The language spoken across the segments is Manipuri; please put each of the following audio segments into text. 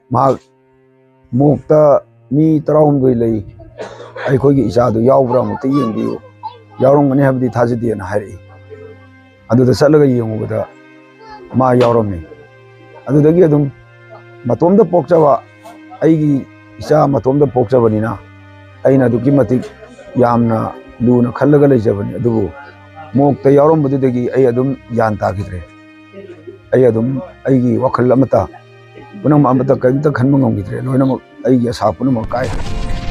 ꯃꯍꯥꯛ ꯃꯣꯛꯇ ꯃꯤ 16 ꯂꯩ ꯑꯩꯈꯣꯏꯒꯤ ꯏꯆꯥꯗꯨ ꯌꯥꯎꯕ꯭ꯔꯥ ꯑꯃꯨꯛꯇ ꯌꯦꯡꯕꯤꯌꯨ ꯌꯥꯎꯔꯝꯒꯅꯤ ꯍꯥꯏꯕꯗꯤ ꯊꯥꯖꯗꯦꯅ ꯍꯥꯏꯔꯛꯏ ꯑꯗꯨꯗ ꯆꯠꯂꯒ ꯌꯦꯡꯉꯨꯕꯗ ꯃꯥ ꯌꯥꯎꯔꯝꯃꯤ ꯑꯗꯨꯗꯒꯤ ꯑꯗꯨꯝ ꯃꯇꯣꯝꯗ ꯄꯣꯛꯆꯕ ꯑꯩꯒꯤ ꯏꯆꯥ ꯃꯇꯣꯝꯗ ꯄꯣꯛꯆꯕꯅꯤना ꯑꯩꯅ ꯑꯗꯨꯛꯀꯤ ꯃꯇꯤꯛ ꯌꯥꯝꯅ ꯂꯨꯅ ꯈꯜꯂꯒ ꯂꯩꯖꯕꯅꯤ ꯑꯗꯨꯕꯨ ꯃꯣꯛꯇ ꯌꯥꯎꯔꯝꯕꯗꯨꯗꯒꯤ ꯑꯩ ꯑꯗꯨꯝ ꯒ꯭ꯌꯥꯟ ꯇꯥꯈꯤꯗ꯭ꯔꯦ ꯑꯩ ꯑꯗꯨꯝ ꯑꯩꯒꯤ ꯋꯥꯈꯜ ꯑꯃꯠꯇ ꯄꯨꯝꯅꯃꯛ ꯑꯃꯠꯇ ꯀꯔꯤꯝꯇ ꯈꯟꯕ ꯉꯝꯈꯤꯗ꯭ꯔꯦ ꯂꯣꯏꯅꯃꯛ ꯑꯩꯒꯤ ꯑꯁꯥ ꯄꯨꯝꯅꯃꯛ ꯀꯥꯏꯈ꯭ꯔꯦ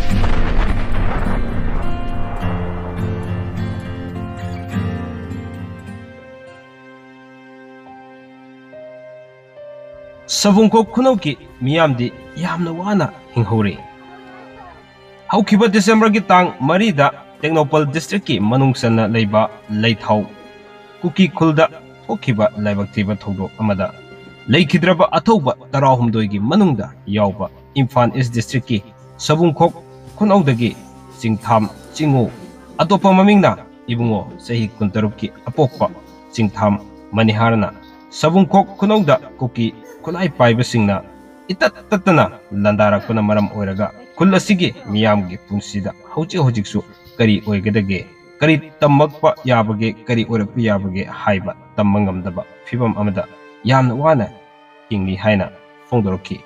ꯁꯕꯨꯡꯈꯣꯛ ꯈꯨꯅꯧꯒꯤ ꯃꯤꯌꯥꯝꯗꯤ ꯌꯥꯝꯅ ꯋꯥꯅ ꯍꯤꯡꯍꯧꯔꯤ ꯍꯧꯈꯤꯕ ꯗꯤꯁꯦꯝꯕꯔꯒꯤ ꯇꯥꯡ 4ꯗ ꯇꯦꯡꯅꯧꯄꯜ ꯗꯤꯁꯇ꯭ꯔꯤꯛꯀꯤ ꯃꯅꯨꯡ ꯆꯟꯅ ꯂꯩꯕ ꯂꯩꯊꯥꯎ ꯀꯨꯀꯤ ꯈꯨꯜꯗ ꯊꯣꯛꯈꯤꯕ ꯂꯥꯏꯕꯛ ꯊꯤꯕ ꯊꯧꯗꯣꯛ ꯑꯃꯗ ꯂꯩꯈꯤꯗ꯭ꯔꯕ ꯑꯊꯧꯕ 18ꯒꯤ ꯃꯅꯨꯡꯗ ꯌꯥꯎꯕ ꯏꯝꯐꯥꯜ ꯏꯁ ꯗꯤꯁꯇ꯭ꯔꯤꯛꯀꯤ ꯁꯕꯨꯡꯈꯣꯛ ꯈꯨꯅꯧꯗꯒꯤ ꯆꯤꯡꯊꯥꯝ ꯆꯤꯡꯉꯨ ꯑꯇꯣꯞꯄ ꯃꯃꯤꯡꯅ ꯏꯕꯨꯡꯉꯣ ꯆꯍꯤ 16ꯀꯤ ꯑꯄꯣꯛꯄ ꯆꯤꯡꯊꯥꯝ ꯃꯅꯤꯍꯥꯔꯅ ꯁꯕꯨꯡꯈꯣꯛ ꯈꯨꯅꯧꯗ ꯀꯨꯀꯤ ꯈꯨꯠꯂꯥꯏ ꯄꯥꯏꯕꯁꯤꯡꯅ ꯏꯇꯠ ꯇꯠꯇꯅ ꯂꯥꯟꯗꯥꯔꯛꯄꯅ ꯃꯔꯝ ꯑꯣꯏꯔꯒ ꯈꯨꯜ ꯑꯁꯤꯒꯤ ꯃꯤꯌꯥꯝꯒꯤ ꯄꯨꯟꯁꯤꯗ ꯍꯧꯖꯤꯛꯁꯨ ꯀꯔꯤ ꯑꯣꯏꯒꯗꯒꯦ ꯀꯔꯤ ꯇꯝꯃꯛꯄ ꯌꯥꯕꯒꯦ ꯀꯔꯤ ꯑꯣꯏꯔꯛꯄ ꯌꯥꯕꯒꯦ ꯍꯥꯏꯕ ꯇꯝꯕ ꯉꯝꯗꯕ ꯐꯤꯚꯝ ꯑꯃꯗ ꯌꯥꯝꯅ ꯋꯥꯅ ꯍꯤꯡꯂꯤ ꯍꯥꯏꯅ ꯐꯣꯡꯗꯣꯔꯛꯈꯤ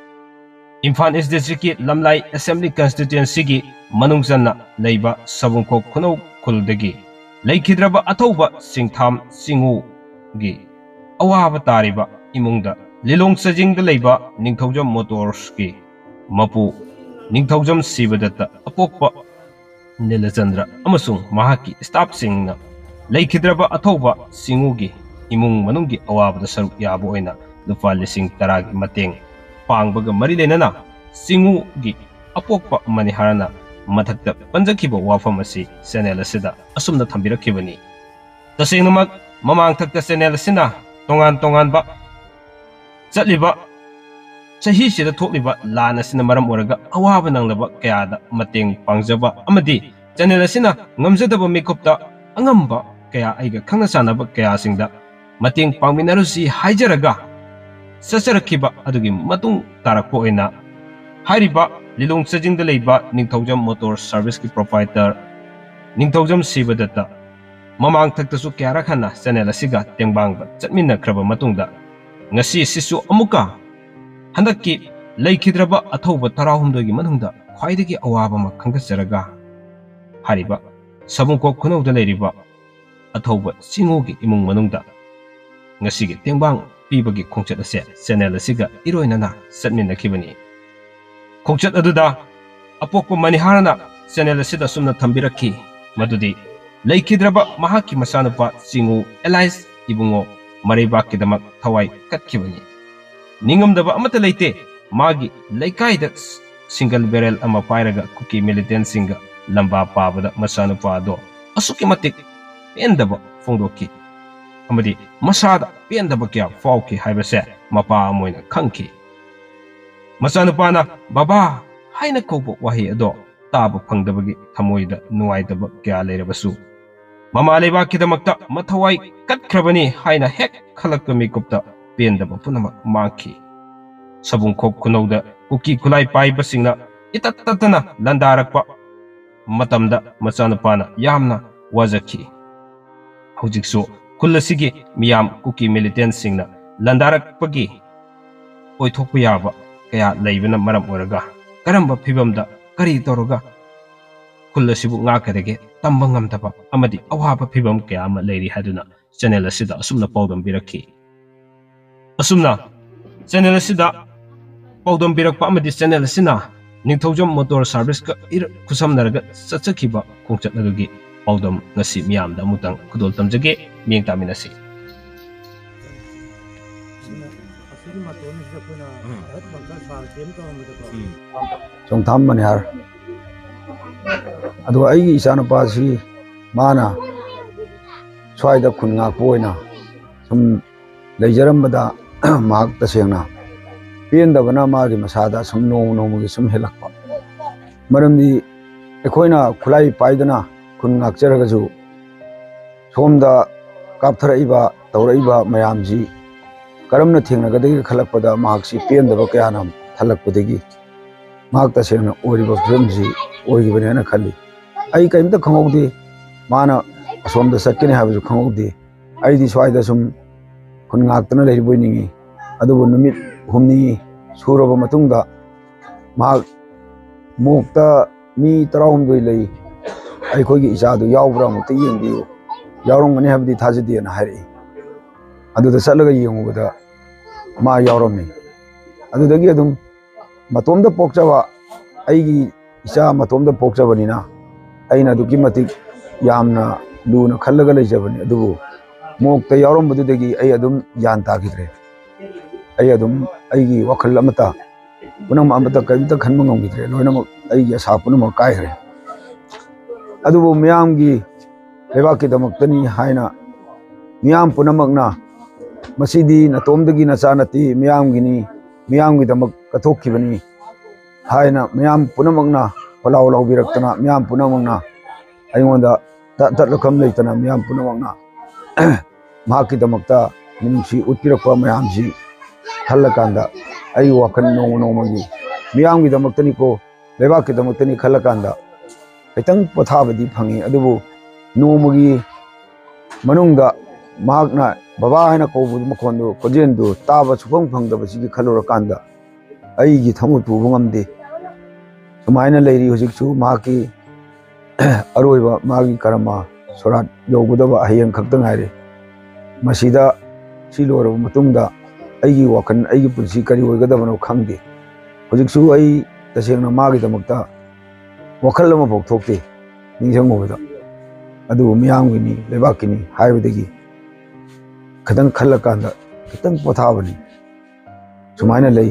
ꯏꯝꯐꯥꯜ ꯏꯁ ꯗꯤꯁꯇ꯭ꯔꯤꯛꯀꯤ ꯂꯝꯂꯥꯏ ꯑꯦꯁꯦꯝꯕ꯭ꯂꯤ ꯀꯟꯁꯇꯤꯇ꯭ꯌꯨꯑꯦꯟꯁꯤꯒꯤ ꯃꯅꯨꯡ ꯆꯟꯅ ꯂꯩꯕ ꯁꯕꯨꯡꯈꯣꯛ ꯈꯨꯅꯧ ꯈꯨꯜꯗꯒꯤ ꯂꯩꯈꯤꯗ꯭ꯔꯕ ꯑꯊꯧꯕ ꯆꯤꯡꯊꯥꯝ ꯆꯤꯡꯉꯨꯒꯤ ꯑꯋꯥꯕ ꯇꯥꯔꯤꯕ ꯏꯃꯨꯡꯗ ꯂꯤꯂꯣꯡ ꯆꯥꯖꯤꯡꯗ ꯂꯩꯕ ꯅꯤꯡꯊꯧꯖꯝ ꯃꯣꯇꯣꯔꯁꯀꯤ ꯃꯄꯨ ꯅꯤꯡꯊꯧꯖꯝ ꯁꯤꯕꯗꯠꯇ ꯑꯄꯣꯛꯄ ꯅꯤꯂꯆꯟꯗ꯭ꯔ ꯑꯃꯁꯨꯡ ꯃꯍꯥꯛꯀꯤ ꯁ꯭ꯇꯥꯐꯁꯤꯡꯅ ꯂꯩꯈꯤꯗ꯭ꯔꯕ ꯑꯊꯧꯕ ꯆꯤꯡꯉꯨꯒꯤ ꯏꯃꯨꯡ ꯃꯅꯨꯡꯒꯤ ꯑꯋꯥꯕꯗ ꯁꯔꯨꯛ ꯌꯥꯕ ꯑꯣꯏꯅ ꯂꯨꯄꯥ 10,000ꯒꯤ ꯃꯇꯦꯡ ꯄꯥꯡꯕꯒ ꯃꯔꯤ ꯂꯩꯅꯅ ꯆꯤꯡꯉꯨꯒꯤ ꯑꯄꯣꯛꯄ ꯃꯅꯤꯍꯥꯔꯅ ꯃꯊꯛꯇ ꯄꯟꯖꯈꯤꯕ ꯋꯥꯐꯝ ꯑꯁꯤ ꯆꯦꯅꯦꯜ ꯑꯁꯤꯗ ꯑꯁꯨꯝꯅ ꯊꯝꯕꯤꯔꯛꯈꯤꯕꯅꯤ ꯇꯁꯦꯡꯅꯃꯛ ꯃꯃꯥꯡꯊꯛꯇ ꯆꯦꯅꯦꯜ ꯑꯁꯤꯅ ꯇꯣꯉꯥꯟꯕ ꯆꯠꯂꯤꯕ ꯆꯍꯤꯁꯤꯗ ꯊꯣꯛꯂꯤꯕ ꯂꯥꯟ ꯑꯁꯤꯅ ꯃꯔꯝ ꯑꯣꯏꯔꯒ ꯑꯋꯥꯕ ꯅꯪꯂꯕ ꯀꯌꯥꯗ ꯃꯇꯦꯡ ꯄꯥꯡꯖꯕ ꯑꯃꯗꯤ ꯆꯦꯅꯦꯜ ꯑꯁꯤꯅ ꯉꯝꯖꯗꯕ ꯃꯤꯀꯨꯞꯇ ꯑꯉꯝꯕ ꯀꯌꯥ ꯑꯩꯒ ꯈꯪꯅ ꯆꯥꯟꯅꯕ ꯀꯌꯥꯁꯤꯡꯗ ꯃꯇꯦꯡ ꯄꯥꯡꯃꯤꯟꯅꯔꯨꯁꯤ ꯍꯥꯏꯖꯔꯒ ꯆꯠꯆꯔꯛꯈꯤꯕ ꯑꯗꯨꯒꯤ ꯃꯇꯨꯡ ꯇꯥꯔꯛꯄ ꯑꯣꯏꯅ ꯍꯥꯏꯔꯤꯕ ꯂꯤꯂꯣꯡ ꯆꯥꯖꯤꯡꯗ ꯂꯩꯕ ꯅꯤꯡꯊꯧꯖꯝ ꯃꯣꯇꯣꯔ ꯁꯥꯔꯚꯤꯁꯀꯤ ꯄ꯭ꯔꯣꯄꯥꯏꯇꯔ ꯅꯤꯡꯊꯧꯖꯝ ꯁꯤꯕꯗꯠꯇ ꯃꯃꯥꯡꯊꯛꯇꯁꯨ ꯀꯌꯥꯔꯛ ꯍꯟꯅ ꯆꯦꯅꯦꯜ ꯑꯁꯤꯒ ꯇꯦꯡꯕꯥꯡꯕ ꯆꯠꯃꯤꯟꯅꯈ꯭ꯔꯕ ꯃꯇꯨꯡꯗ ꯉꯁꯤ ꯑꯁꯤꯁꯨ ꯑꯃꯨꯛꯀ ꯍꯟꯗꯛꯀꯤ ꯂꯩꯈꯤꯗ꯭ꯔꯕ ꯑꯊꯧꯕ 18ꯒꯤ ꯃꯅꯨꯡꯗ ꯈ꯭ꯋꯥꯏꯗꯒꯤ ꯑꯋꯥꯕ ꯑꯃ ꯈꯪꯒꯠꯆꯔꯒ ꯍꯥꯏꯔꯤꯕ ꯁꯕꯨꯡꯈꯣꯛ ꯈꯨꯅꯧꯗ ꯂꯩꯔꯤꯕ ꯑꯊꯧꯕ ꯆꯤꯡꯉꯨꯒꯤ ꯏꯃꯨꯡ ꯃꯅꯨꯡꯗ ꯉꯁꯤꯒꯤ ꯇꯦꯡꯕꯥꯡ ꯄꯤꯕꯒꯤ ꯈꯣꯡꯆꯠ ꯑꯁꯤ ꯆꯦꯅꯦꯜ ꯑꯁꯤꯒ ꯏꯔꯣꯏꯅꯅ ꯆꯠꯃꯤꯟꯅꯈꯤꯕꯅꯤ ꯈꯣꯡꯆꯠ ꯑꯗꯨꯗ ꯑꯄꯣꯛꯄ ꯃꯅꯤꯍꯥꯔꯅ ꯆꯦꯅꯦꯜ ꯑꯁꯤꯗ ꯑꯁꯨꯝꯅ ꯊꯝꯕꯤꯔꯛꯈꯤ ꯃꯗꯨꯗꯤ ꯂꯩꯈꯤꯗ꯭ꯔꯕ ꯃꯍꯥꯛꯀꯤ ꯃꯆꯥꯅꯨꯄꯥ ꯆꯤꯡꯉꯨ ꯑꯦꯂꯥꯏꯁ ꯏꯕꯨꯡꯉꯣ ꯃꯔꯩꯕꯥꯛꯀꯤꯗꯃꯛ ꯊꯋꯥꯏ ꯀꯠꯈꯤꯕꯅꯤ ꯅꯤꯡꯉꯝꯗꯕ ꯑꯃꯠꯇ ꯂꯩꯇꯦ ꯃꯥꯒꯤ ꯂꯩꯀꯥꯏꯗ ꯁꯤꯡꯒꯜ ꯕꯦꯔꯦꯜ ꯑꯃ ꯄꯥꯏꯔꯒ ꯀꯨꯀꯤ ꯃꯤꯂꯤꯇꯦꯟꯁꯤꯡꯒ ꯂꯝꯕꯥ ꯄꯥꯕꯗ ꯃꯆꯥꯅꯨꯄꯥ ꯑꯗꯣ ꯑꯁꯨꯛꯀꯤ ꯃꯇꯤꯛ ꯄꯦꯟꯗꯕ ꯐꯣꯡꯗꯣꯛꯈꯤ ꯑꯃꯗꯤ ꯃꯁꯥꯗ ꯄꯦꯟꯗꯕ ꯀꯌꯥ ꯐꯥꯎꯈꯤ ꯍꯥꯏꯕꯁꯦ ꯃꯄꯥ ꯑꯃ ꯑꯣꯏꯅ ꯈꯪꯈꯤ ꯃꯆꯥꯅꯨꯄꯥꯅ ꯕꯕꯥ ꯍꯥꯏꯅ ꯀꯧꯕ ꯋꯥꯍꯩ ꯑꯗꯣ ꯇꯥꯕ ꯐꯪꯗꯕꯒꯤ ꯊꯃꯣꯏꯗ ꯅꯨꯡꯉꯥꯏꯇꯕ ꯀꯌꯥ ꯂꯩꯔꯕꯁꯨ ꯃꯃꯥ ꯂꯩꯕꯥꯛꯀꯤꯗꯃꯛꯇ ꯃꯊꯋꯥꯏ ꯀꯠꯈ꯭ꯔꯕꯅꯤ ꯍꯥꯏꯅ ꯍꯦꯛ ꯈꯜꯂꯛꯄ ꯃꯤꯀꯨꯞꯇ ꯄꯦꯟꯗꯕ ꯄꯨꯝꯅꯃꯛ ꯃꯥꯡꯈꯤ ꯁꯕꯨꯡꯈꯣꯛ ꯈꯨꯅꯧꯗ ꯀꯨꯀꯤ ꯈꯨꯠꯂꯥꯏ ꯄꯥꯏꯕꯁꯤꯡꯅ ꯏꯇꯠ ꯇꯠꯇꯅ ꯂꯥꯟꯗꯥꯔꯛꯄ ꯃꯇꯝꯗ ꯃꯆꯥꯅꯨꯄꯥꯅ ꯌꯥꯝꯅ ꯋꯥꯖꯈꯤ ꯍꯧꯖꯤꯛꯁꯨ ꯈꯨꯜ ꯑꯁꯤꯒꯤ ꯃꯤꯌꯥꯝ ꯀꯨꯀꯤ ꯃꯤꯂꯤꯇꯦꯟꯁꯤꯡꯅ ꯂꯥꯟꯗꯥꯔꯛꯄꯒꯤ ꯑꯣꯏꯊꯣꯛꯄ ꯌꯥꯕ ꯀꯌా ꯂꯩꯕꯅ ꯃꯔꯝ ꯑꯣꯏꯔꯒ ꯀꯔꯝꯕ ꯐꯤꯚꯝꯗ ꯀꯔꯤ ꯇꯧꯔꯒ ꯈꯨꯜ ꯑꯁꯤꯕꯨ ꯉꯥꯛꯀꯗꯒꯦ ꯇꯝꯕ ꯉꯝꯗꯕ ꯑꯃꯗꯤ ꯑꯋꯥꯕ ꯐꯤꯚꯝ ꯀꯌꯥ ꯑꯃ ꯂꯩꯔꯤ ꯍꯥꯏꯗꯨꯅ ꯆꯦꯅꯦꯜ ꯑꯁꯤꯗ ꯑꯁꯨꯝꯅ ꯄꯥꯎꯗꯝꯕꯤꯔꯛꯈꯤ ꯑꯁꯨꯝꯅ ꯆꯦꯅꯦꯜ ꯑꯁꯤꯗ ꯄꯥꯎꯗꯝꯕꯤꯔꯛꯄ ꯑꯃꯗꯤ ꯆꯦꯅꯦꯜ ꯑꯁꯤꯅ ꯅꯤꯡꯊꯧꯖꯝ ꯃꯣꯇꯣꯔ ꯁꯥꯔꯚꯤꯁꯀ ꯈꯨꯠꯁꯝꯅꯔꯒ ꯆꯠꯆꯈꯤꯕ ꯈꯣꯡꯆꯠ ꯑꯗꯨꯒꯤ ꯄꯥꯎꯗꯝ ꯉꯁꯤ ꯃꯤꯌꯥꯝꯗ ꯑꯃꯨꯛꯇꯪ ꯈꯨꯗꯣꯜ ꯇꯝꯖꯒꯦ ꯃꯤꯠꯌꯦꯡ ꯇꯥꯃꯤꯟꯅꯁꯤ ꯆꯣꯡꯊꯥꯝ ꯃꯅꯤꯍꯥꯔ ꯑꯗꯨꯒ ꯑꯩꯒꯤ ꯏꯆꯥꯅꯨꯄꯥꯁꯤ ꯃꯥꯅ ꯁ꯭ꯋꯥꯏꯗ ꯈꯨꯟ ꯉꯥꯛꯄ ꯑꯣꯏꯅ ꯁꯨꯝ ꯂꯩꯖꯔꯝꯕꯗ ꯃꯍꯥꯛ ꯇꯁꯦꯡꯅ ꯄꯦꯟꯗꯕꯅ ꯃꯥꯒꯤ ꯃꯁꯥꯗ ꯁꯨꯝ ꯅꯣꯡꯃꯒꯤ ꯁꯨꯝ ꯍꯦꯜꯂꯛꯄ ꯃꯔꯝꯗꯤ ꯑꯩꯈꯣꯏꯅ ꯈꯨꯠꯂꯥꯏ ꯄꯥꯏꯗꯅ ꯈꯨꯟ ꯉꯥꯛꯆꯔꯒꯁꯨ ꯁꯣꯝꯗ ꯀꯥꯞꯊꯔꯛꯏꯕ ꯇꯧꯔꯛꯏꯕ ꯃꯌꯥꯝꯁꯤ ꯀꯔꯝꯅ ꯊꯦꯡꯅꯒꯗꯒꯦ ꯈꯜꯂꯛꯄꯗ ꯃꯍꯥꯛꯁꯤ ꯄꯦꯟꯗꯕ ꯀꯌꯥꯅ ꯊꯜꯂꯛꯄꯗꯒꯤ ꯃꯍꯥꯛ ꯇꯁꯦꯡꯅ ꯑꯣꯏꯔꯤꯕ ꯐꯤꯕꯝꯁꯤ ꯑꯣꯏꯈꯤꯕꯅꯤ ꯍꯥꯏꯅ ꯈꯜꯂꯤ ꯑꯩ ꯀꯔꯤꯝꯇ ꯈꯪꯍꯧꯗꯦ ꯃꯥꯅ ꯑꯁꯣꯝꯗ ꯆꯠꯀꯅꯤ ꯍꯥꯏꯕꯁꯨ ꯈꯪꯍꯧꯗꯦ ꯑꯩꯗꯤ ꯁ꯭ꯋꯥꯏꯗ ꯁꯨꯝ ꯈꯨꯟ ꯉꯥꯛꯇꯅ ꯂꯩꯔꯤꯕꯣꯏ ꯅꯤꯡꯉꯤ ꯑꯗꯨꯕꯨ ꯅꯨꯃꯤꯠ ꯍꯨꯝꯅꯤ ꯁꯨꯔꯕ ꯃꯇꯨꯡꯗ ꯃꯍꯥꯛ ꯃꯣꯛꯇ ꯃꯤ 12 ꯂꯩ ꯑꯩꯈꯣꯏꯒꯤ ꯏꯆꯥꯗꯨ ꯌꯥꯎꯕ꯭ꯔꯥ ꯑꯃꯨꯛꯇ ꯌꯦꯡꯕꯤꯌꯨ ꯌꯥꯎꯔꯝꯒꯅꯤ ꯍꯥꯏꯕꯗꯤ ꯊꯥꯖꯗꯦꯅ ꯍꯥꯏꯔꯛꯏ ꯑꯗꯨꯗ ꯆꯠꯂꯒ ꯌꯦꯡꯉꯨꯕꯗ ꯃꯥ ꯌꯥꯎꯔꯝꯃꯤ ꯑꯗꯨꯗꯒꯤ ꯑꯗꯨꯝ ꯃꯇꯣꯝꯗ ꯄꯣꯛꯆꯕ ꯑꯩꯒꯤ ꯏꯆꯥ ꯃꯇꯣꯝꯗ ꯄꯣꯛꯆꯕꯅꯤना ꯑꯩꯅ ꯑꯗꯨꯛꯀꯤ ꯃꯇꯤꯛ ꯌꯥꯝꯅ ꯂꯨꯅ ꯈꯜꯂꯒ ꯂꯩꯖꯕꯅꯤ ꯑꯗꯨꯕꯨ ꯃꯣꯛꯇ ꯌꯥꯎꯔꯝꯕꯗꯨꯗꯒꯤ ꯑꯩ ꯑꯗꯨꯝ ꯒ꯭ꯌꯥꯟ ꯇꯥꯈꯤꯗ꯭ꯔꯦ ꯑꯩ ꯑꯗꯨꯝ ꯑꯩꯒꯤ ꯋꯥꯈꯜ ꯑꯃꯠꯇ ꯄꯨꯝꯅꯃꯛ ꯑꯃꯠꯇ ꯀꯔꯤꯝꯇ ꯈꯟꯕ ꯉꯝꯈꯤꯗ꯭ꯔꯦ ꯂꯣꯏꯅꯃꯛ ꯑꯩꯒꯤ ꯑꯁꯥ ꯄꯨꯝꯅꯃꯛ ꯀꯥꯏꯈ꯭ꯔꯦ ꯑꯗꯨꯕꯨ ꯃꯤꯌꯥꯝꯒꯤ ꯂꯩꯕꯥꯛꯀꯤꯗꯃꯛꯇꯅꯤ ꯍꯥꯏꯅ ꯃꯤꯌꯥꯝ ꯄꯨꯝꯅꯃꯛꯅ ꯃꯁꯤꯗꯤ ꯅꯇꯣꯝꯗꯒꯤ ꯅꯆꯥ ꯅꯠꯇꯦ ꯃꯤꯌꯥꯝꯒꯤꯅꯤ ꯃꯤꯌꯥꯝꯒꯤꯗꯃꯛ ꯀꯠꯊꯣꯛꯈꯤꯕꯅꯤ ꯍꯥꯏꯅ ꯃꯤꯌꯥꯝ ꯄꯨꯝꯅꯃꯛꯅ ꯄꯂꯥꯎ ꯂꯥꯎꯕꯤꯔꯛꯇꯅ ꯃꯤꯌꯥꯝ ꯄꯨꯝꯅꯃꯛꯅ ꯑꯩꯉꯣꯟꯗ ꯇꯠꯂꯛꯐꯝ ꯂꯩꯇꯅ ꯃꯤꯌꯥꯝ ꯄꯨꯝꯅꯃꯛꯅ ꯃꯍꯥꯛꯀꯤꯗꯃꯛꯇ ꯃꯤꯅꯨꯡꯁꯤ ꯎꯠꯄꯤꯔꯛꯄ ꯃꯌꯥꯝꯁꯤ ꯈꯜꯂꯀꯥꯟꯗ ꯑꯩꯒꯤ ꯋꯥꯈꯜ ꯅꯣꯡꯃ ꯅꯣꯡꯃꯒꯤ ꯃꯤꯌꯥꯝꯒꯤꯗꯃꯛꯇꯅꯤꯀꯣ ꯂꯩꯕꯥꯛꯀꯤꯗꯃꯛꯇꯅꯤ ꯈꯜꯂꯀꯥꯟꯗ ꯈꯤꯇꯪ ꯄꯣꯊꯥꯕꯗꯤ ꯐꯪꯉꯤ ꯑꯗꯨꯕꯨ ꯅꯣꯡꯃꯒꯤ ꯃꯅꯨꯡꯗ ꯃꯍꯥꯛꯅ ꯕꯕꯥ ꯍꯥꯏꯅ ꯀꯧꯕ ꯃꯈꯣꯟꯗꯨ ꯈꯣꯟꯖꯦꯜꯗꯨ ꯇꯥꯕ ꯁꯨꯛꯐꯪ ꯐꯪꯗꯕꯁꯤꯒꯤ ꯈꯜꯂꯨꯔꯀꯥꯟꯗ ꯑꯩꯒꯤ ꯊꯃꯣꯏ ꯄꯨꯕ ꯉꯝꯗꯦ ꯁꯨꯃꯥꯏꯅ ꯂꯩꯔꯤ ꯍꯧꯖꯤꯛꯁꯨ ꯃꯍꯥꯛꯀꯤ ꯑꯔꯣꯏꯕ ꯃꯥꯒꯤ ꯀꯔꯃ ꯁꯣꯔꯥꯠ ꯌꯧꯒꯗꯕ ꯍꯌꯦꯡ ꯈꯛꯇ ꯉꯥꯏꯔꯦ ꯃꯁꯤꯗ ꯁꯤ ꯂꯣꯏꯔꯕ ꯃꯇꯨꯡꯗ ꯑꯩꯒꯤ ꯋꯥꯈꯜ ꯑꯩꯒꯤ ꯄꯨꯟꯁꯤ ꯀꯔꯤ ꯑꯣꯏꯒꯗꯕꯅꯣ ꯈꯪꯗꯦ ꯍꯧꯖꯤꯛꯁꯨ ꯑꯩ ꯇꯁꯦꯡꯅ ꯃꯥꯒꯤꯗꯃꯛꯇ ꯋꯥꯈꯜ ꯑꯃꯐꯥꯎ ꯊꯣꯛꯇꯦ ꯅꯤꯡꯁꯤꯡꯉꯨꯕꯗ ꯑꯗꯨꯕꯨ ꯃꯤꯌꯥꯝꯒꯤꯅꯤ ꯂꯩꯕꯥꯛꯀꯤꯅꯤ ꯍꯥꯏꯕꯗꯒꯤ ꯈꯤꯇꯪ ꯈꯜꯂꯀꯥꯟꯗ ꯈꯤꯇꯪ ꯄꯣꯊꯥꯕꯅꯤ ꯁꯨꯃꯥꯏꯅ ꯂꯩ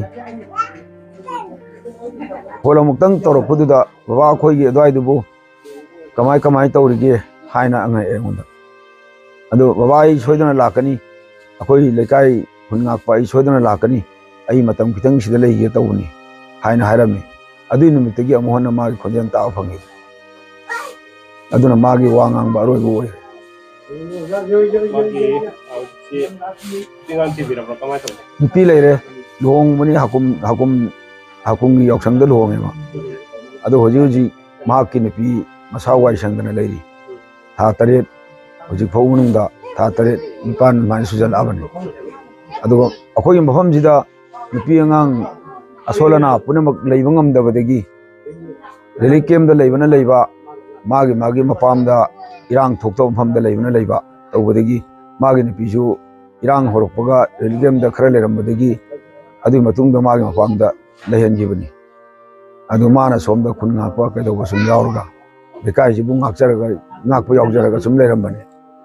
ꯐꯣꯟ ꯑꯃꯨꯛꯇꯪ ꯇꯧꯔꯛꯄꯗꯨꯗ ꯕꯕꯥ ꯑꯩꯈꯣꯏꯒꯤ ꯑꯗꯨꯋꯥꯏꯗꯨꯕꯨ ꯀꯃꯥꯏ ꯇꯧꯔꯤꯒꯦ ꯍꯥꯏꯅ ꯍꯪꯉꯛꯑꯦ ꯑꯩꯉꯣꯟꯗ ꯑꯗꯨ ꯕꯕꯥ ꯑꯩ ꯁꯣꯏꯗꯅ ꯂꯥꯛꯀꯅꯤ ꯑꯩꯈꯣꯏ ꯂꯩꯀꯥꯏ ꯈꯨꯟ ꯉꯥꯛꯄ ꯑꯩ ꯁꯣꯏꯗꯅ ꯂꯥꯛꯀꯅꯤ ꯑꯩ ꯃꯇꯝ ꯈꯤꯇꯪ ꯁꯤꯗ ꯂꯩꯒꯦ ꯇꯧꯕꯅꯤ ꯍꯥꯏꯅ ꯍꯥꯏꯔꯝꯃꯤ ꯑꯗꯨꯏ ꯅꯨꯃꯤꯠꯇꯒꯤ ꯑꯃꯨꯛ ꯍꯟꯅ ꯃꯥꯒꯤ ꯈꯣꯟꯖꯦꯜ ꯇꯥꯕ ꯐꯪꯉꯤ ꯑꯗꯨꯅ ꯃꯥꯒꯤ ꯋꯥ ꯉꯥꯡꯕ ꯑꯔꯣꯏꯕ ꯑꯣꯏꯔꯦ ꯅꯨꯄꯤ ꯂꯩꯔꯦ ꯂꯨꯍꯣꯡꯕꯅꯤ ꯍꯥꯀꯨꯝꯒꯤ ꯌꯥꯎꯁꯪꯗ ꯂꯨꯍꯣꯡꯉꯦꯕ ꯑꯗꯣ ꯍꯧꯖꯤꯛ ꯃꯍꯥꯛꯀꯤ ꯅꯨꯄꯤ ꯃꯁꯥ ꯋꯥꯏ ꯁꯪꯗꯅ ꯂꯩꯔꯤ ꯊꯥ 7 ꯍꯧꯖꯤꯛ ꯐꯥꯎ ꯃꯅꯨꯡꯗ ꯊꯥ 7 9 ꯑꯗꯨꯃꯥꯏꯅ ꯁꯨꯖꯜꯂꯛꯑꯕꯅꯤ ꯑꯗꯨꯒ ꯑꯩꯈꯣꯏꯒꯤ ꯃꯐꯝꯁꯤꯗ ꯅꯨꯄꯤ ꯑꯉꯥꯡ ꯑꯁꯣꯜ ꯑꯅꯥ ꯄꯨꯝꯅꯃꯛ ꯂꯩꯕ ꯉꯝꯗꯕꯗꯒꯤ ꯔꯤꯂꯤꯐ ꯀꯦꯝꯞꯗ ꯂꯩꯕꯅ ꯂꯩꯕ ꯃꯥꯒꯤ ꯃꯄꯥꯝꯗ ꯏꯔꯥꯡ ꯊꯣꯛꯇꯕ ꯃꯐꯝꯗ ꯂꯩꯕꯅ ꯂꯩꯕ ꯇꯧꯕꯗꯒꯤ ꯃꯥꯒꯤ ꯅꯨꯄꯤꯁꯨ ꯏꯔꯥꯡ ꯍꯧꯔꯛꯄꯒ ꯔꯤꯂꯤꯐ ꯀꯦꯝꯞꯗ ꯈꯔ ꯂꯩꯔꯝꯕꯗꯒꯤ ꯑꯗꯨꯒꯤ ꯃꯇꯨꯡꯗ ꯃꯥꯒꯤ ꯃꯄꯥꯝꯗ ꯂꯩꯍꯟꯈꯤꯕꯅꯤ ꯑꯗꯨ ꯃꯥꯅ ꯁꯣꯝꯗ ꯈꯨꯟ ꯉꯥꯛꯄ ꯀꯩꯗꯧꯕ ꯁꯨꯝ ꯌꯥꯎꯔꯒ ꯂꯩꯀꯥꯏꯁꯤꯕꯨ ꯉꯥꯛꯄ ꯌꯥꯎꯖꯔꯒ ꯁꯨꯝ ꯂꯩꯔꯝꯕꯅꯤ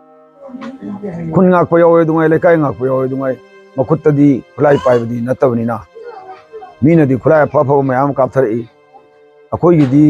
ꯈꯨꯟ ꯉꯥꯛꯄ ꯌꯥꯎꯋꯦ ꯑꯗꯨꯉꯥꯏ ꯂꯩꯀꯥꯏ ꯉꯥꯛꯄ ꯌꯥꯎꯋꯦ ꯑꯗꯨꯉꯥꯏ ꯃꯈꯨꯠꯇꯗꯤ ꯈꯨꯠꯂꯥꯏ ꯄꯥꯏꯕꯗꯤ ꯅꯠꯇꯕꯅꯤꯅ ꯃꯤꯅꯗꯤ ꯈꯨꯠꯂꯥꯏ ꯑꯐꯕ ꯃꯌꯥꯝ ꯀꯥꯞꯊꯔꯛꯏ ꯑꯩꯈꯣꯏꯒꯤꯗꯤ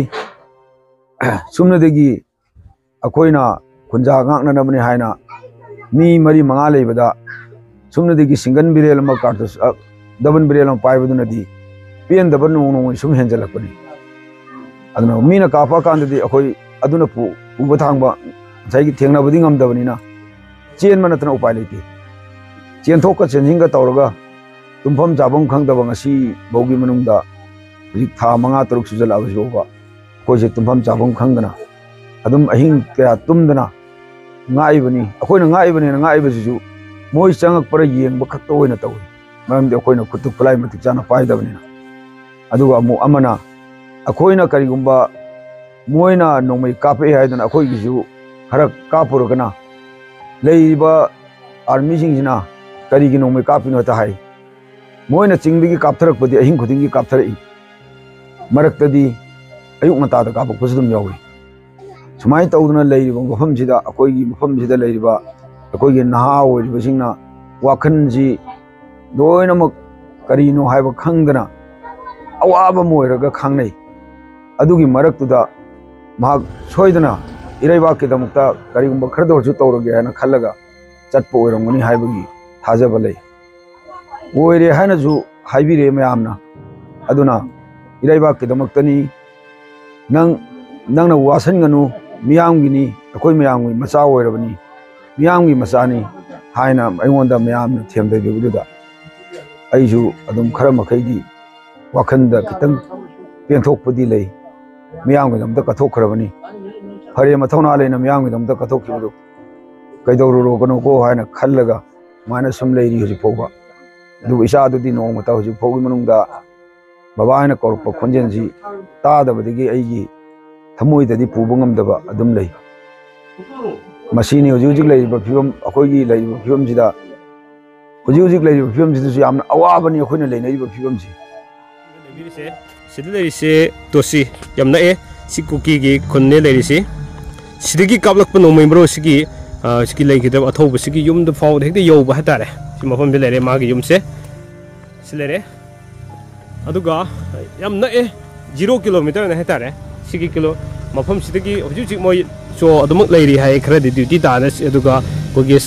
ꯁꯨꯝꯅꯗꯒꯤ ꯑꯩꯈꯣꯏꯅ ꯈꯨꯟꯖꯥ ꯉꯥꯛꯅꯅꯕꯅꯤ ꯍꯥꯏꯅ ꯃꯤ 4-5 ꯂꯩꯕꯗ ꯁꯨꯝꯅꯗꯒꯤ ꯁꯤꯡꯒꯜ ꯕꯤꯔꯦꯜ ꯑꯃ ꯀꯥꯔꯇꯨꯁ ꯗꯕꯜ ꯕꯤꯔꯦꯜ ꯑꯃ ꯄꯥꯏꯕꯗꯨꯅꯗꯤ ꯄꯦꯟꯗꯕ ꯅꯣꯡꯃꯒꯤ ꯁꯨꯝ ꯍꯦꯟꯖꯜꯂꯛꯄꯅꯤ ꯑꯗꯨꯅ ꯃꯤꯅ ꯀꯥꯞꯄ ꯀꯥꯟꯗꯗꯤ ꯑꯩꯈꯣꯏ ꯑꯗꯨꯅ ꯄꯨꯕ ꯊꯥꯡꯕ ꯉꯁꯥꯏꯒꯤ ꯊꯦꯡꯅꯕꯗꯤ ꯉꯝꯗꯕꯅꯤꯅ ꯆꯦꯟꯕ ꯅꯠꯇꯅ ꯎꯄꯥꯏ ꯂꯩꯇꯦ ꯆꯦꯟꯊꯣꯛꯀ ꯆꯦꯟꯁꯤꯟꯒ ꯇꯧꯔꯒ ꯇꯨꯝꯐꯝ ꯆꯥꯐꯝ ꯈꯪꯗꯕ ꯉꯁꯤ ꯐꯥꯎꯒꯤ ꯃꯅꯨꯡꯗ ꯍꯧꯖꯤꯛ ꯊꯥ 5-6 ꯁꯨꯖꯜꯂꯛꯑꯕꯁꯤ ꯐꯥꯎꯕ ꯑꯩꯈꯣꯏꯁꯦ ꯇꯨꯝꯐꯝ ꯆꯥꯐꯝ ꯈꯪꯗꯅ ꯑꯗꯨꯝ ꯑꯍꯤꯡ ꯀꯌꯥ ꯇꯨꯝꯗꯅ ꯉꯥꯛꯏꯕꯅꯤ ꯑꯩꯈꯣꯏꯅ ꯉꯥꯛꯏꯕꯅꯦꯅ ꯉꯥꯛꯏꯕꯁꯤꯁꯨ ꯃꯣꯏ ꯆꯪꯉꯛꯄꯗ ꯌꯦꯡꯕ ꯈꯛꯇ ꯑꯣꯏꯅ ꯇꯧꯏ ꯃꯔꯝꯗꯤ ꯑꯩꯈꯣꯏꯅ ꯈꯨꯠꯇ ꯈꯨꯠꯂꯥꯏ ꯃꯇꯤꯛ ꯆꯥꯅ ꯄꯥꯏꯗꯕꯅꯤꯅ ꯑꯗꯨꯒ ꯑꯃꯨꯛ ꯑꯃꯅ ꯑꯩꯈꯣꯏꯅ ꯀꯔꯤꯒꯨꯝꯕ ꯃꯣꯏꯅ ꯅꯣꯡꯃꯩ ꯀꯥꯞꯄꯛꯏ ꯍꯥꯏꯗꯅ ꯑꯩꯈꯣꯏꯒꯤꯁꯨ ꯈꯔ ꯀꯥꯞꯄꯨꯔꯒꯅ ꯂꯩꯔꯤꯕ ꯑꯥꯔꯃꯤꯁꯤꯡꯁꯤꯅ ꯀꯔꯤꯒꯤ ꯅꯣꯡꯃꯩ ꯀꯥꯞꯄꯤꯅꯣ ꯍꯦꯛꯇ ꯍꯥꯏ ꯃꯣꯏꯅ ꯆꯤꯡꯗꯒꯤ ꯀꯥꯞꯊꯔꯛꯄꯗꯤ ꯑꯍꯤꯡ ꯈꯨꯗꯤꯡꯒꯤ ꯀꯥꯞꯊꯔꯛꯏ ꯃꯔꯛꯇꯗꯤ ꯑꯌꯨꯛ ꯉꯟꯇꯥꯗ ꯀꯥꯞꯄꯛꯄꯁꯨ ꯑꯗꯨꯝ ꯌꯥꯎꯏ ꯁꯨꯃꯥꯏꯅ ꯇꯧꯗꯨꯅ ꯂꯩꯔꯤꯕ ꯃꯐꯝꯁꯤꯗ ꯑꯩꯈꯣꯏꯒꯤ ꯃꯐꯝꯁꯤꯗ ꯂꯩꯔꯤꯕ ꯑꯩꯈꯣꯏꯒꯤ ꯅꯍꯥ ꯑꯣꯏꯔꯤꯕꯁꯤꯡꯅ ꯋꯥꯈꯜꯁꯤ ꯂꯣꯏꯅꯃꯛ ꯀꯔꯤꯅꯣ ꯍꯥꯏꯕ ꯈꯪꯗꯅ ꯑꯋꯥꯕ ꯑꯃ ꯑꯣꯏꯔꯒ ꯈꯪꯅꯩ ꯑꯗꯨꯒꯤ ꯃꯔꯛꯇꯨꯗ ꯃꯍꯥꯛ ꯁꯣꯏꯗꯅ ꯏꯔꯩꯕꯥꯛꯀꯤꯗꯃꯛꯇ ꯀꯔꯤꯒꯨꯝꯕ ꯈꯔꯗ ꯑꯣꯏꯔꯁꯨ ꯇꯧꯔꯒꯦ ꯍꯥꯏꯅ ꯈꯜꯂꯒ ꯆꯠꯄ ꯑꯣꯏꯔꯝꯒꯅꯤ ꯍꯥꯏꯕꯒꯤ ꯊꯥꯖꯕ ꯂꯩ ꯑꯣꯏꯔꯦ ꯍꯥꯏꯅꯁꯨ ꯍꯥꯏꯕꯤꯔꯛꯑꯦ ꯃꯌꯥꯝꯅ ꯑꯗꯨꯅ ꯏꯔꯩꯕꯥꯛꯀꯤꯗꯃꯛꯇꯅꯤ ꯅꯪꯅ ꯋꯥꯁꯟꯒꯅꯨ ꯃꯤꯌꯥꯝꯒꯤꯅꯤ ꯑꯩꯈꯣꯏ ꯃꯌꯥꯝꯒꯤ ꯃꯆꯥ ꯑꯣꯏꯔꯕꯅꯤ ꯃꯤꯌꯥꯝꯒꯤ ꯃꯆꯥꯅꯤ ꯍꯥꯏꯅ ꯑꯩꯉꯣꯟꯗ ꯃꯌꯥꯝꯅ ꯊꯦꯝꯗꯕꯤꯕꯗꯨꯗ ꯑꯩꯁꯨ ꯑꯗꯨꯝ ꯈꯔ ꯃꯈꯩꯗꯤ wakhanda kitang penthokpudi lei miyam gi damda kathokhrabani phare mathona leina miyam gi damda kathokhibudu kaidoruro kono ko haina khallaga mana sum leiri hoji phoba du isa du di nong mata hoji phogi manungda baba haina korpa khonjenji ta da badigi aigi thamoi da di pubu ngamdaba adum lei masini hoji hoji lei ba phibam akoi lei phibam jida hoji hoji lei phibam jidu yamna awabani akhoina lei nei ba phibam ji leiri se leiri se tosi yamna e sikuki gi khonne leiri se sidagi kablak pa nomai bro sigi sigi lei gidab athob sigi yum da faw hekte yob ha tare si mafam de lere ma gi yum se silere aduga yamna e 0 kilometer na ha tare sigi kilo mafam sidagi hoji hoji moi so adumuk leiri hai khara di duty ta na aduga ko gi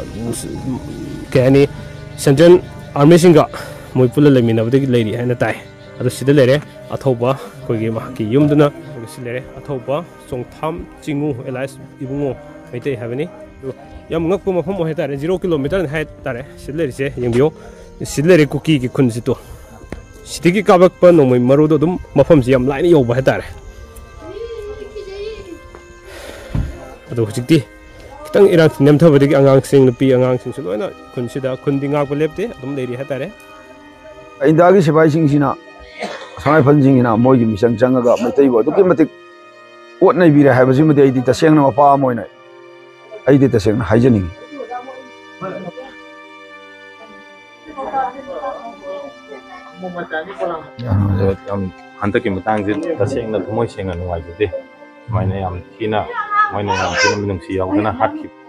kani central army singa moi pula lemina badi leiri hai na tai adu sida lere athoba ko gi ma ki yum duna ko silere athoba songtham chingu elis ibungo meite habani yam ngakpu mafam ho tare 0 kilometer hai tare silere se yengbiyo silere kuki gi khun situ sidigi kabak pa no mai maru do dum mafam si yam laini yoba ha tare adu hujikti kitang irang nem thabadigi angang sing nupi angang sing su loina khun sida khun dinga ko lepte dum leiri ha tare indagi sipai sing sina sangai phan sing ina moi gi misang changaga maitai bo duki matik ot nai bira ha baji mate aidi taseng na mapa moina aidi taseng na haijani hantak ki matang jin taseng na thumoi senga nuai jute maina yam thina minung si yaw na hat ki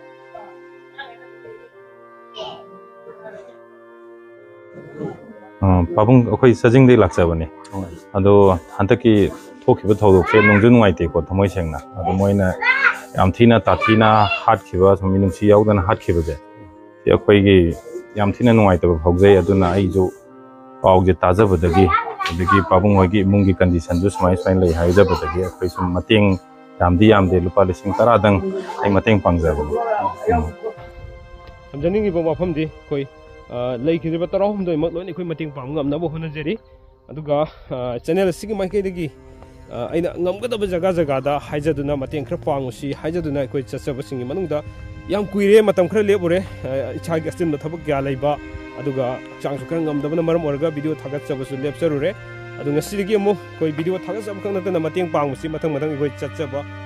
pabung akhoi sajing de laksabani ado hantak ki thokiba thodok se nungju nuai te ko thumoi sengna ado moina yam thina ta thina hat khiba minung si yaw na hat khiba je si akhoi gi yam thina nuai te phojai aduna ai jo pawje taja badagi adagi pabung hogi mungi condition ju smai smai lai haija badagi akhoi sum mating yam de lupa lising tara dang ai mateng pangja ba samjani gi bo mafam di koi lei khiriba tarahum doi mak loi khoi mating pang ngam na bo hona jeri aduga channel sigi mai kai dagi aina ngamgadaba jaga jaga da haijaduna mateng khra pangusi haijaduna khoi chachaba singi manungda yam kuire matam khra lebure icha gi astin thabak gya leiba aduga chang su khra ngamdabana maram orga video thagat chabasu lepcharure adunga sirigi mo koi video thagat chab khang na mateng pangusi mathang khoi chachaba